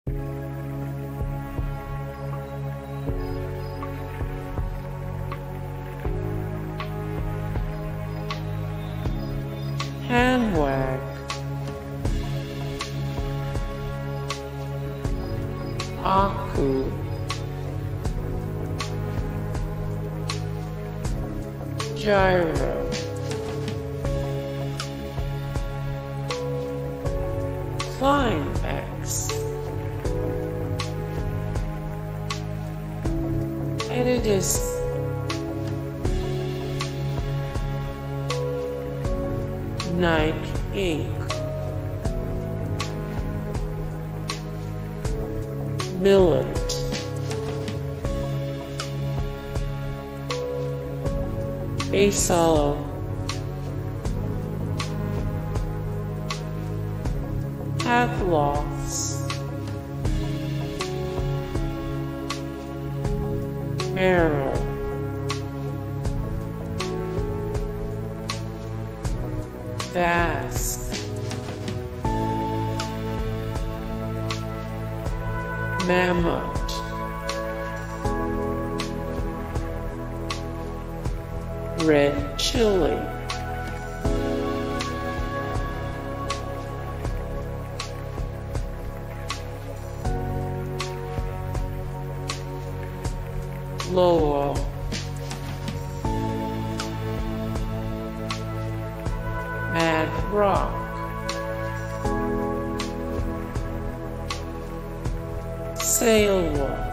Hand wag, aku, gyro, climb X, Adidas, Nike Inc, millet, Asolo, Hathloths, Merrill, Vast, Mammoth, Red Chili, Lowell, Mad Rock, Sailor,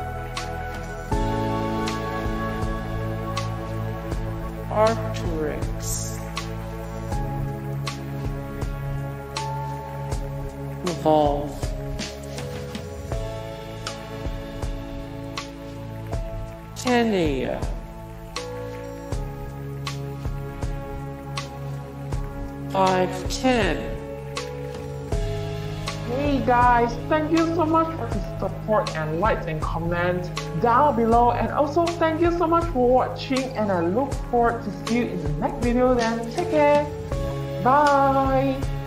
Arcturix, Evolv, Tenia, $5.10. Hey guys, thank you so much for the support and likes and comments down below, and also thank you so much for watching, and I look forward to see you in the next video. Then take care, bye.